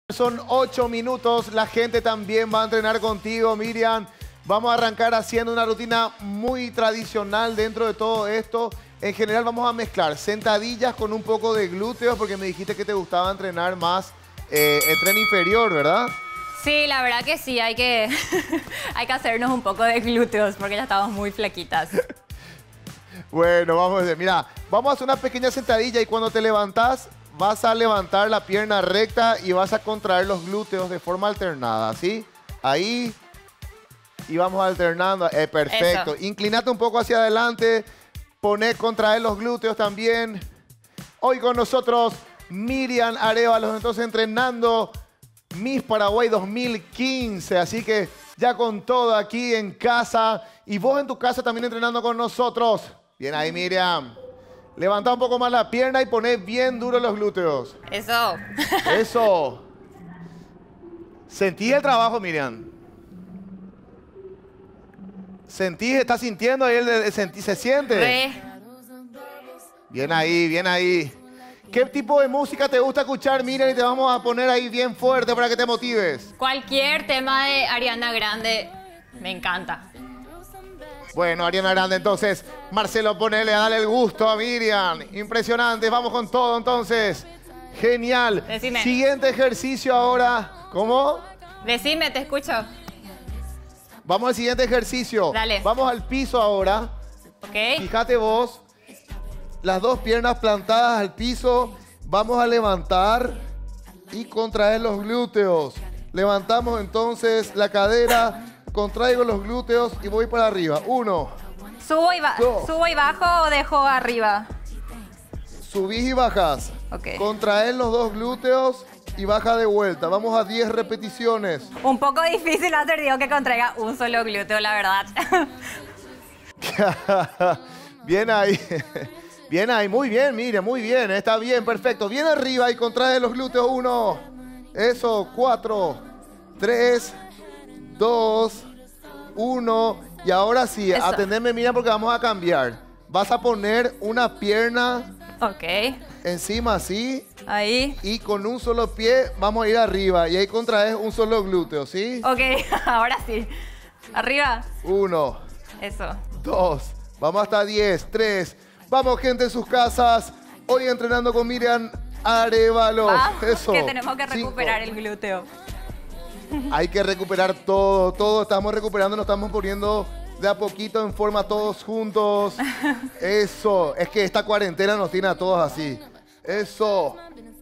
Son 8 minutos, la gente también va a entrenar contigo, Miriam. Vamos a arrancar haciendo una rutina muy tradicional dentro de todo esto. En general vamos a mezclar sentadillas con un poco de glúteos, porque me dijiste que te gustaba entrenar más el tren inferior, ¿verdad? Sí, la verdad que sí, hay que, hay que hacernos un poco de glúteos porque ya estamos muy flaquitas. Bueno, vamos a ver, mira, vamos a hacer una pequeña sentadilla y cuando te levantás, vas a levantar la pierna recta y vas a contraer los glúteos de forma alternada, ¿sí? Ahí, y vamos alternando, perfecto. Eso. Inclinate un poco hacia adelante, contraer los glúteos también. Hoy con nosotros, Miriam Arévalos, entonces entrenando Miss Paraguay 2015, así que ya con todo aquí en casa y vos en tu casa también entrenando con nosotros. Bien ahí, Miriam. Levanta un poco más la pierna y poné bien duro los glúteos. Eso. Eso. ¿Sentís el trabajo, Miriam? ¿Sentís? ¿Estás sintiendo ahí? ¿Se siente? Re. Bien ahí, bien ahí. ¿Qué tipo de música te gusta escuchar, Miriam? Y te vamos a poner ahí bien fuerte para que te motives. Cualquier tema de Ariana Grande me encanta. Bueno, Ariana Grande, entonces, Marcelo, ponele a darle el gusto a Miriam. Impresionante, vamos con todo, entonces. Genial. Decime. Siguiente ejercicio ahora. ¿Cómo? Decime, te escucho. Vamos al siguiente ejercicio. Dale. Vamos al piso ahora. ¿Ok? Fíjate vos, las dos piernas plantadas al piso. Vamos a levantar y contraer los glúteos. Levantamos entonces la cadera, contraigo los glúteos y voy para arriba. 1. ¿Subo y, Dos. ¿Subo y bajo o dejo arriba? Subís y bajás. Ok. Contraer los dos glúteos y baja de vuelta. Vamos a 10 repeticiones. Un poco difícil hacer, digo, que contraiga un solo glúteo, la verdad. Bien ahí. Bien ahí. Muy bien, mire, muy bien. Está bien, perfecto. Bien arriba y contrae los glúteos. 1. Eso. 4, 3, 2, 1. Y ahora sí, Eso. atendeme, mira, porque vamos a cambiar. Vas a poner una pierna Ok. encima así. Ahí. Y con un solo pie vamos a ir arriba. Y ahí contraes un solo glúteo, ¿sí? Ok, ahora sí. Arriba. 1, Eso. 2. Vamos hasta 10. 3. Vamos, gente en sus casas. Hoy entrenando con Miriam Arévalos. Vamos, Eso. que tenemos que 5. recuperar el glúteo. Hay que recuperar todo. Todo estamos recuperando. Nos estamos poniendo de a poquito en forma todos juntos. Eso. Es que esta cuarentena nos tiene a todos así. Eso.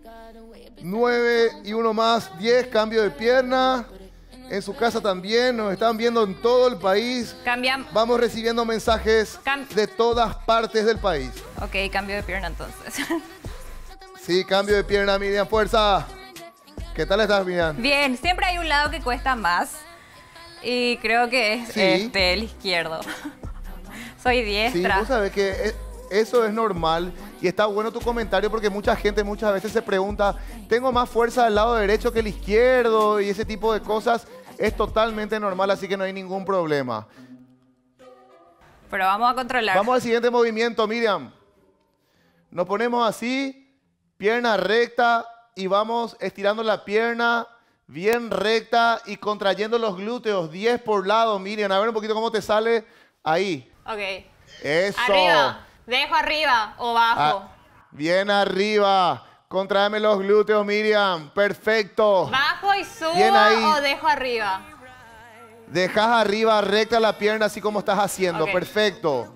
9 y uno más. 10. Cambio de pierna. En su casa también. Nos están viendo en todo el país. Cambiamos. Vamos recibiendo mensajes de todas partes del país. Ok, cambio de pierna entonces. Sí, cambio de pierna, Miriam. Fuerza. ¿Qué tal estás, Miriam? Bien, siempre hay un lado que cuesta más. Y creo que es Sí. el izquierdo. Soy Sí, diestra. vos sabés que eso es normal. Y está bueno tu comentario porque mucha gente muchas veces se pregunta, ¿tengo más fuerza del lado derecho que el izquierdo? Y ese tipo de cosas es totalmente normal, así que no hay ningún problema. Pero vamos a controlar. Vamos al siguiente movimiento, Miriam. Nos ponemos así, pierna recta y vamos estirando la pierna bien recta y contrayendo los glúteos, 10 por lado, Miriam. A ver un poquito cómo te sale ahí. Ok. Eso. Arriba. ¿Dejo arriba o bajo? Ah, bien arriba. Contraeme los glúteos, Miriam. Perfecto. ¿Bajo y subo Bien ahí. o dejo arriba? Dejas arriba recta la pierna así como estás haciendo. Ok. Perfecto.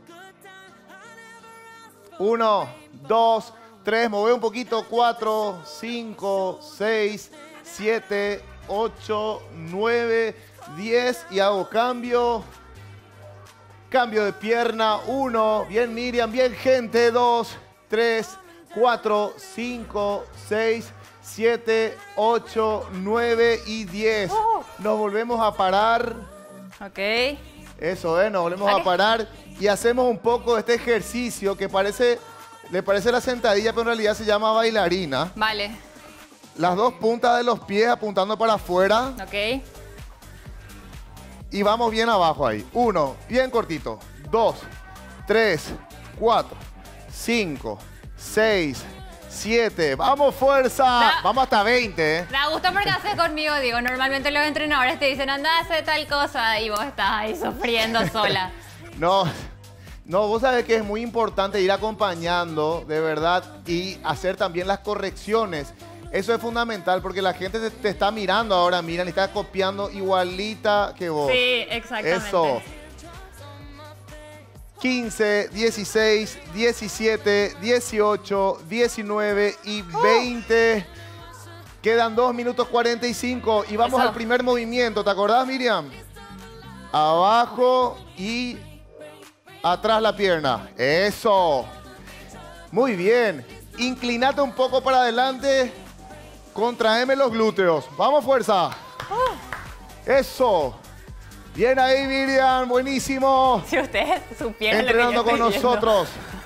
1, 2, 3. Mueve un poquito. 4, 5, 6, 7, 8, 9, 10. Y hago cambio. Cambio de pierna. 1. Bien, Miriam. Bien, gente. 2, 3, 4, 5, 6, 7, 8, 9 y 10. Nos volvemos a parar. Ok. Eso, nos volvemos Vale. a parar y hacemos un poco este ejercicio que le parece la sentadilla, pero en realidad se llama bailarina. Vale. Las dos puntas de los pies apuntando para afuera Ok. y vamos bien abajo ahí. 1, bien cortito. 2, 3, 4, 5, 6, 7. Vamos, fuerza. Vamos hasta 20. Da gusto porque haces conmigo, digo. Normalmente los entrenadores te dicen, anda a hacer tal cosa y vos estás ahí sufriendo sola. No, vos sabés que es muy importante ir acompañando, de verdad, y hacer también las correcciones. Eso es fundamental porque la gente te está mirando ahora, miran, y está copiando igualita que vos. Sí, exactamente. Eso. 15, 16, 17, 18, 19 y 20. Quedan 2 minutos 45 y vamos al primer movimiento. ¿Te acordás, Miriam? Abajo y atrás la pierna. Eso. Muy bien. Inclinate un poco para adelante. Contraeme los glúteos. Vamos, fuerza. Eso. Bien ahí, Miriam. Buenísimo. Si ustedes supieran entrenando lo que yo con estoy nosotros.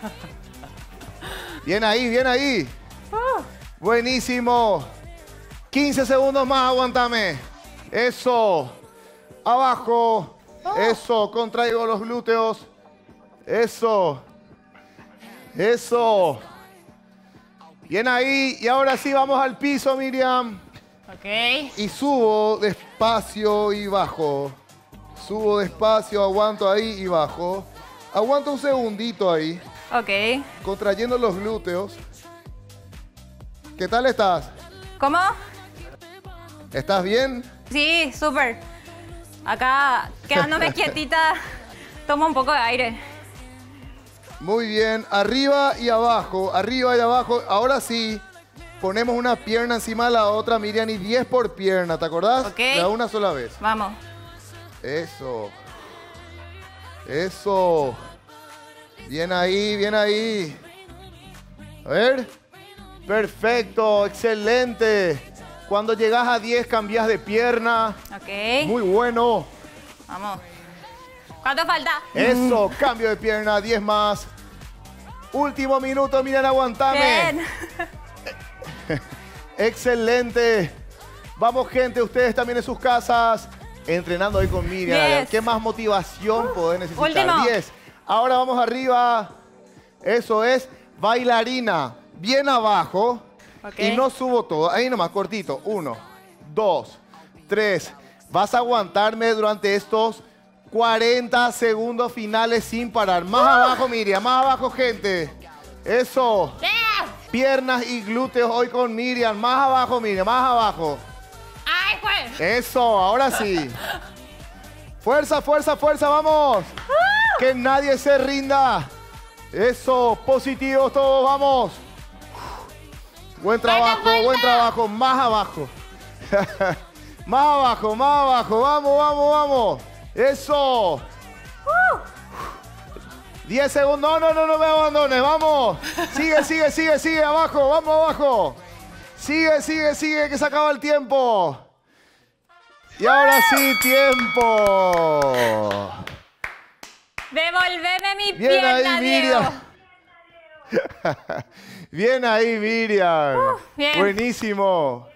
Bien ahí, bien ahí. Buenísimo. 15 segundos más, aguántame. Eso. Abajo. Eso. Contraigo los glúteos. Eso. Eso. Bien ahí. Y ahora sí vamos al piso, Miriam. Ok. Y subo despacio y bajo. Subo despacio, aguanto ahí y bajo. Aguanto un segundito ahí. Ok. Contrayendo los glúteos. ¿Qué tal estás? ¿Cómo? ¿Estás bien? Sí, súper. Acá, quedándome quietita, tomo un poco de aire. Muy bien. Arriba y abajo. Arriba y abajo. Ahora sí. Ponemos una pierna encima de la otra, Miriam, y 10 por pierna. ¿Te acordás? Ok. De una sola vez. Vamos. Eso. Eso. Bien ahí, bien ahí. A ver. Perfecto, excelente. Cuando llegas a 10 cambias de pierna. Ok. Muy bueno. Vamos. ¿Cuánto falta? Eso, cambio de pierna, 10 más. Último minuto, Miriam, aguantame. Bien. Excelente. Vamos, gente, ustedes también en sus casas, entrenando hoy con Miriam. 10. ¿Qué más motivación podés necesitar? Último. 10. Ahora vamos arriba. Eso es bailarina. Bien abajo. Ok. Y no subo todo. Ahí nomás, cortito. 1, 2, 3. Vas a aguantarme durante estos 40 segundos finales sin parar. Más abajo, Miriam. Más abajo, gente. Eso. Piernas y glúteos hoy con Miriam. Más abajo, Miriam. Más abajo. ¡Ay, pues! Eso, ahora sí. Fuerza, fuerza, fuerza, vamos. Que nadie se rinda. Eso, positivos todos, vamos. Buen trabajo, buen trabajo. Más abajo. Más abajo, más abajo. Vamos, vamos, vamos. Eso. 10 segundos. No me abandones. Vamos. Sigue, sigue, sigue, sigue. Abajo, vamos abajo. Sigue, sigue, sigue, que se acaba el tiempo. Y ahora sí, tiempo. Devolveme mi Bien pierna, ahí, Diego. Miriam. Bien ahí, Miriam. Bien. Buenísimo.